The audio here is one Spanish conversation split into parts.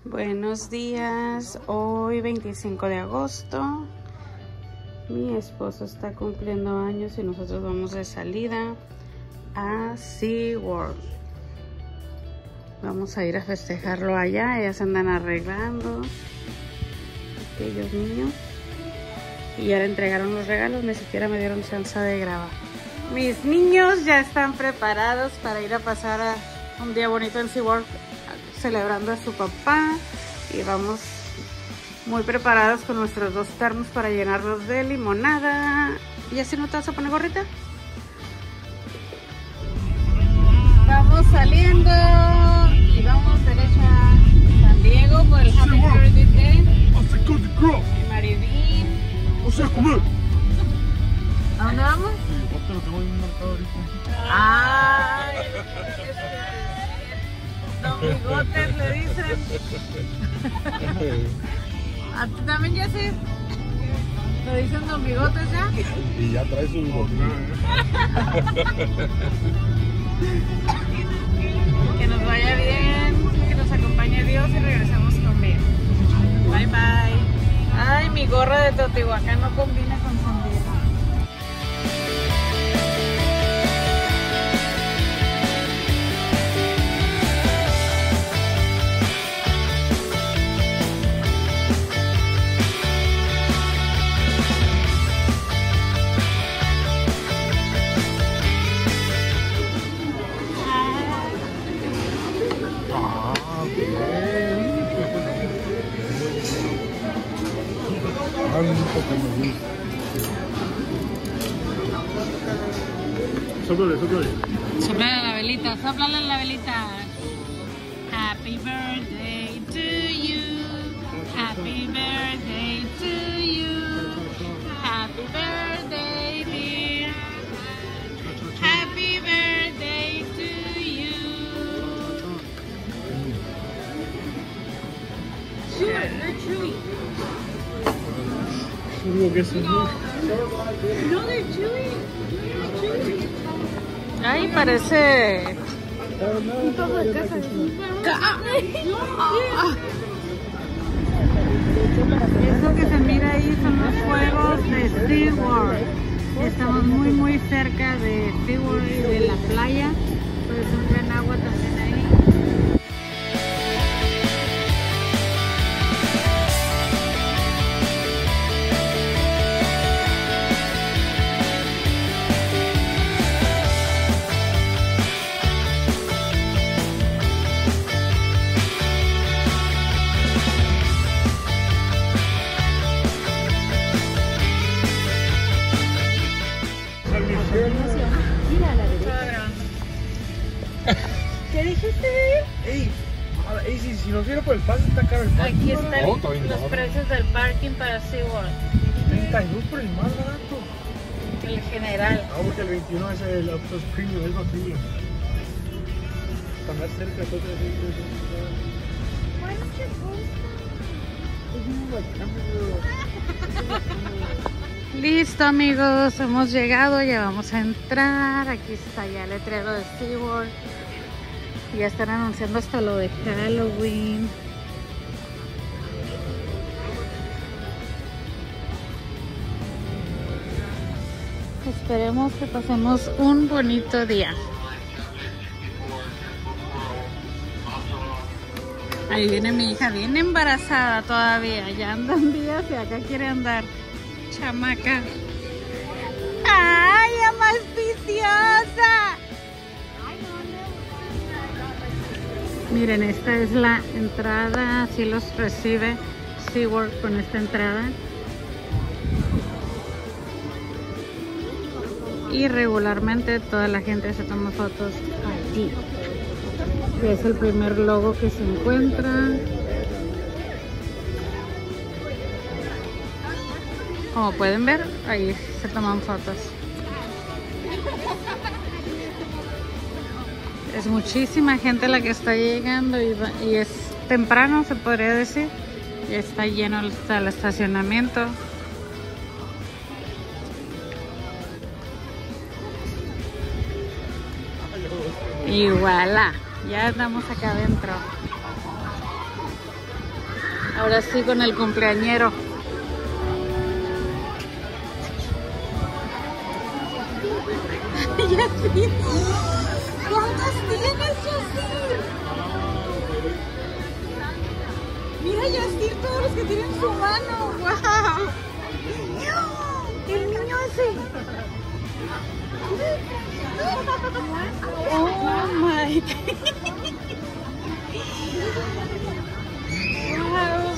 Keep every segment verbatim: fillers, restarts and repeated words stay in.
Buenos días, hoy veinticinco de agosto. Mi esposo está cumpliendo años y nosotros vamos de salida a SeaWorld. Vamos a ir a festejarlo allá, ellas andan arreglando, aquellos niños. Y ya le entregaron los regalos, ni siquiera me dieron chance de grabar. Mis niños ya están preparados para ir a pasar a un día bonito en SeaWorld, celebrando a su papá, y vamos muy preparados con nuestros dos termos para llenarlos de limonada. ¿Y así no te vas a poner gorrita? Vamos saliendo y vamos derecho a San Diego por el Happy Birthday de Maribín. O sea, comer. ¿A dónde vamos? Sí, lo tengo en un mercado ahorita. Ay, Don Bigotes le dicen. ¿A ti también, Jessy? ¿Te dicen Don Bigotes ya? Y ya trae su botella. Que nos vaya bien, que nos acompañe Dios y regresamos con bien. Bye bye. Ay, mi gorra de Teotihuacán no combina con San Diego. Sóplale, sóplale. Sóplale la velita, sóplale la velita. Happy birthday to you. Happy birthday to you. Happy birthday, dear. Happy birthday to you. Sure, they're chewy. Seguro que es un... No, they're chewy. Chewy. Ay, parece un poco de caja. Eso que se mira ahí son los juegos de SeaWorld. Estamos muy muy cerca de SeaWorld y de la playa, pues un gran agua también ahí. ¿Qué dijiste, bebé? Ey, ey, si, si no fuera por el pase está caro el parking. Aquí están Oh, está bien los barato. precios del parking para SeaWorld. treinta y dos por el más barato. El general. Ah, porque el veintiuno es el Optus Premium, es más premium. Para andar cerca, todo eso. Listo, amigos, hemos llegado, ya vamos a entrar. Aquí está ya el letrero de SeaWorld. Ya están anunciando hasta lo de Halloween. Esperemos que pasemos un bonito día. Ahí viene mi hija, bien embarazada todavía. Ya andan días y acá quiere andar. Chamaca. ¡Ay, ama auspiciosa! Miren, esta es la entrada. Así los recibe SeaWorld con esta entrada. Y regularmente toda la gente se toma fotos allí. Es el primer logo que se encuentra. Como pueden ver, ahí se toman fotos. Es muchísima gente la que está llegando y, va, y es temprano, se podría decir. Ya está lleno hasta el estacionamiento. Y voilà, ya estamos acá adentro. Ahora sí con el cumpleañero. Yacir, ¿cuántos tienes, Yacir? Mira, Yacir, todos los que tienen su mano. ¡Wow! El niño ese. Oh my God. Wow.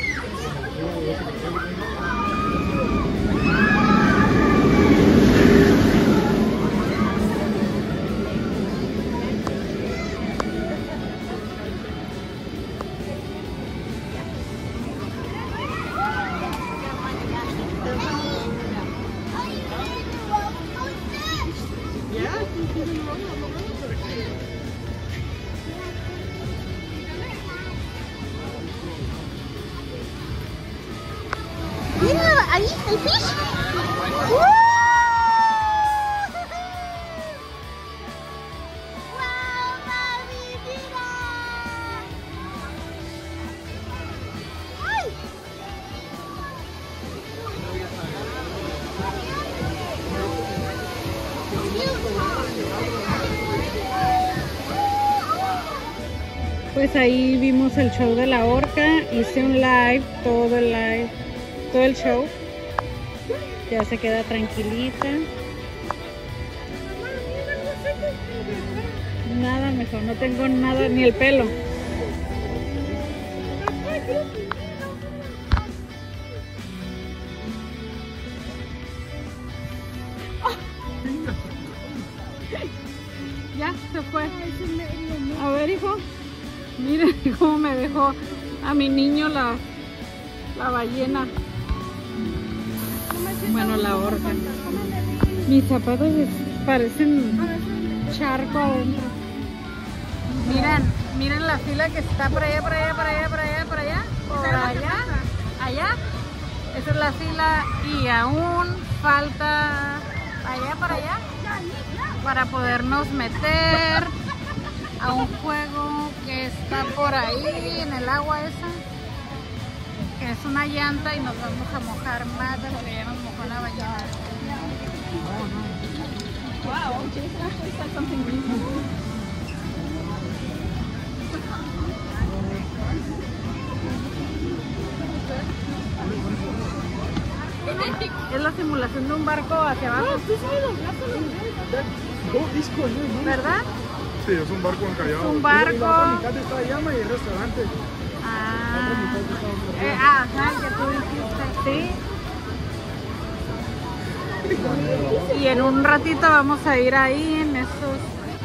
Mira, ahí, el fish. ¡Wow! ¡Wow, mami, mira! ¡Ay! Pues ahí vimos el show de la orca, hice un live, todo el live, todo el show. Ya se queda tranquilita. Nada mejor, no tengo nada, ni el pelo. Ya se fue. A ver, hijo. Miren cómo me dejó a mi niño la, la ballena. Bueno, la orca. Mis zapatos parecen charco adentro. Miren, miren la fila que está por allá, por allá, por allá, por allá, por allá, por allá, allá. Esa es la fila y aún falta allá, por allá, para podernos meter a un juego que está por ahí en el agua esa, que es una llanta y nos vamos a mojar más de lo que ya nos mojó la ballena. Wow, Jason actually said something reasonable. Es la simulación de un barco hacia abajo. ¿Verdad? Sí, es un barco encallado. Un barco. La mitad está llama y el restaurante. Ah, eh, ah, ajá, que tú dijiste, sí. Y en un ratito vamos a ir ahí en esos.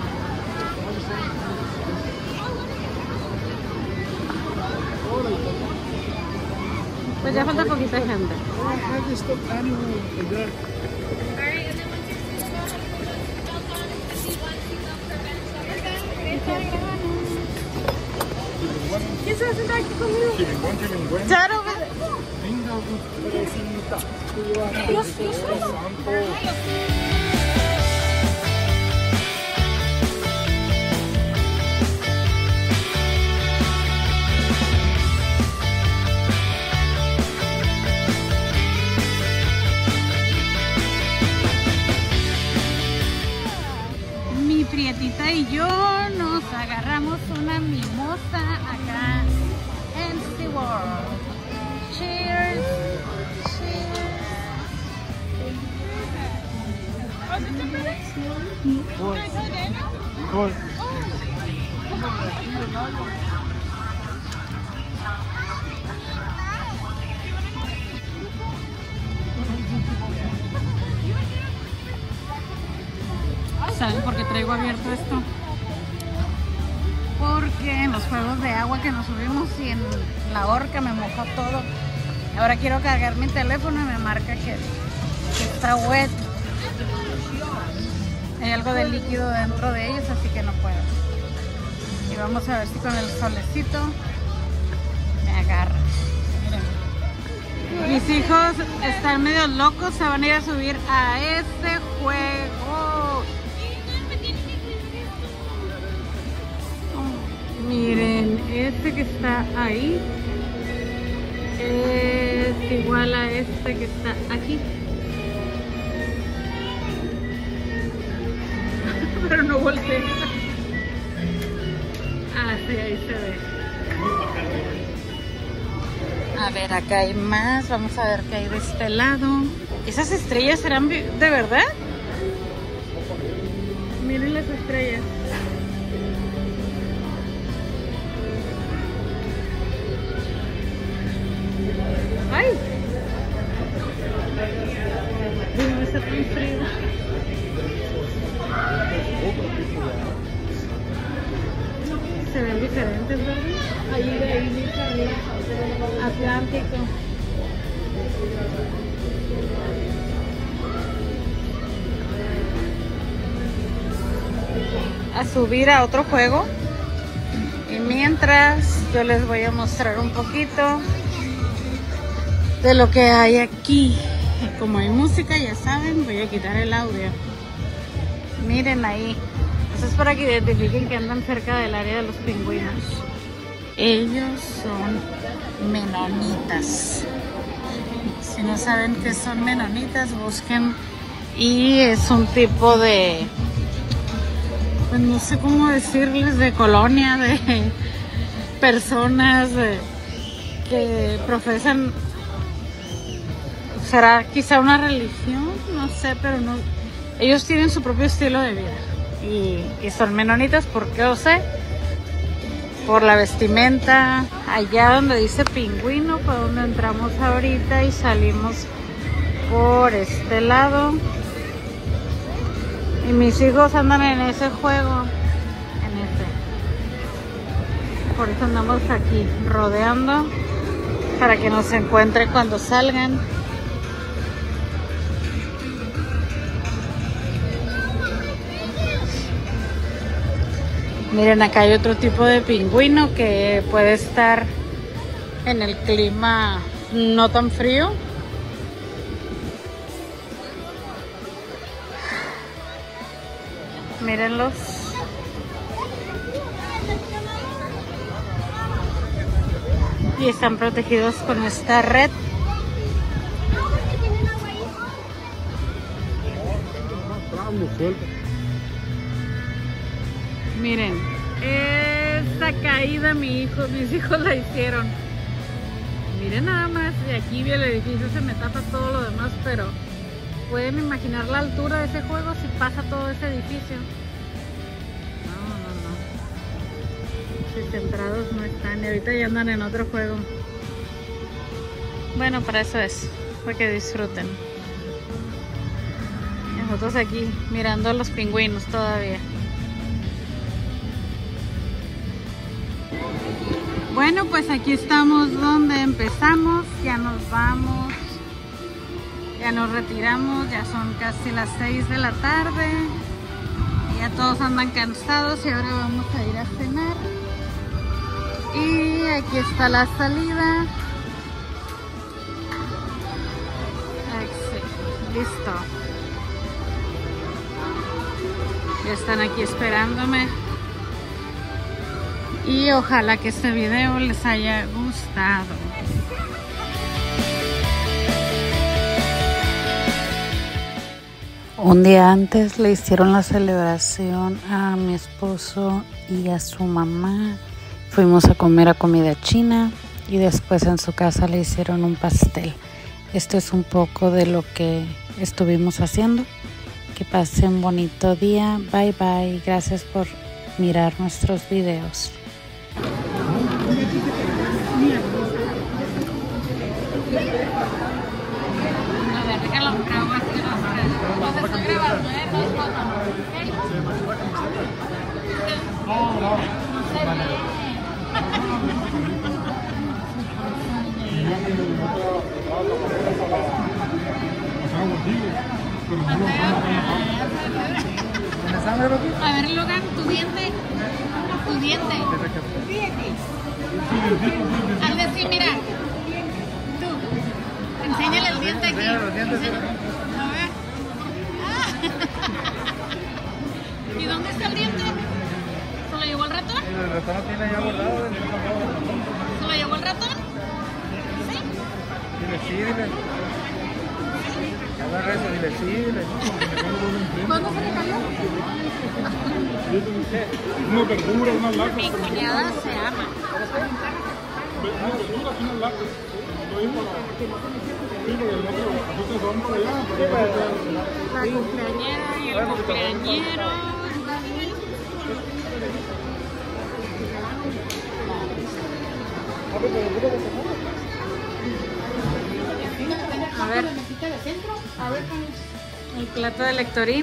Pues ya falta poquita gente. ¿Quién se va a sentar aquí conmigo? Chiringón, chiringón. Claro, Venga, pobrecita. Dios, Dios, mi prietita y yo nos agarramos una mimosa acá en SeaWorld. Cheers. Cheers. Cool. ¿Saben por qué traigo abierto esto? Porque en los juegos de agua que nos subimos y en la orca me mojó todo. Ahora quiero cargar mi teléfono y me marca que, que está wet. Hay algo de líquido dentro de ellos, así que no puedo. Y vamos a ver si con el solecito me agarra. Miren. Mis hijos están medio locos, se van a ir a subir a ese juego. Miren, este que está ahí es igual a este que está aquí. Pero no volteé. Ah, sí, ahí se ve. A ver, acá hay más. Vamos a ver qué hay de este lado. ¿Esas estrellas serán de verdad? Miren las estrellas. ¡Ay! No está tan frío. Se ven diferentes, ¿verdad? Ahí de ahí dice Atlántico. A subir a otro juego. Y mientras yo les voy a mostrar un poquito de lo que hay aquí. Como hay música, ya saben, voy a quitar el audio. Miren ahí. Eso es para que identifiquen que andan cerca del área de los pingüinos. Ellos son menonitas. Si no saben qué son menonitas, busquen. Y es un tipo de, pues no sé cómo decirles, de colonia, de personas de, que profesan, será quizá una religión, no sé, pero no, ellos tienen su propio estilo de vida. Y, y son menonitas, ¿por qué lo sé? Por la vestimenta, allá donde dice pingüino, por donde entramos ahorita y salimos por este lado. Y mis hijos andan en ese juego, en ese. Por eso andamos aquí rodeando, para que nos encuentren cuando salgan. Miren, acá hay otro tipo de pingüino que puede estar en el clima no tan frío. Mírenlos. Y están protegidos con esta red. Miren, esta caída mi hijo, mis hijos la hicieron. Miren nada más, de aquí el edificio se me tapa todo lo demás, pero ¿pueden imaginar la altura de ese juego si pasa todo ese edificio? No, no, no. Si centrados no están y ahorita ya andan en otro juego. Bueno, para eso es, para que disfruten. Y nosotros aquí mirando a los pingüinos todavía. Bueno, pues aquí estamos donde empezamos, ya nos vamos, ya nos retiramos, ya son casi las seis de la tarde, ya todos andan cansados y ahora vamos a ir a cenar. Y aquí está la salida. Listo. Ya están aquí esperándome. Y ojalá que este video les haya gustado. Un día antes le hicieron la celebración a mi esposo y a su mamá. Fuimos a comer a comida china y después en su casa le hicieron un pastel. Esto es un poco de lo que estuvimos haciendo. Que pasen un bonito día. Bye bye. Gracias por mirar nuestros videos. A ver, déjalo grabo así los tres. Los estoy grabando, ¿eh? No es foto. No, no. No se ve. A ver, Logan, tu diente. Tu diente. Al decir, mira. Tú. Enséñale el diente aquí. A ver. Ah. ¿Y dónde está el diente? ¿Se lo llevó el ratón? El ratón lo tiene ya guardado. ¿Se lo llevó el ratón? ¿Sí? sí, dile. Agarra eso, dile sí, dile. ¿Cuándo se le cayó? Una verdura, unas latas. Mi cuñada se ama. Unas verduras, unas latas. Sí, porque el otro, nosotros vamos por allá. La cumpleañera y el cumpleañero. A ver, A ver, el plato de Lectorín.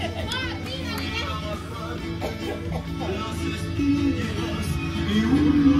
Y un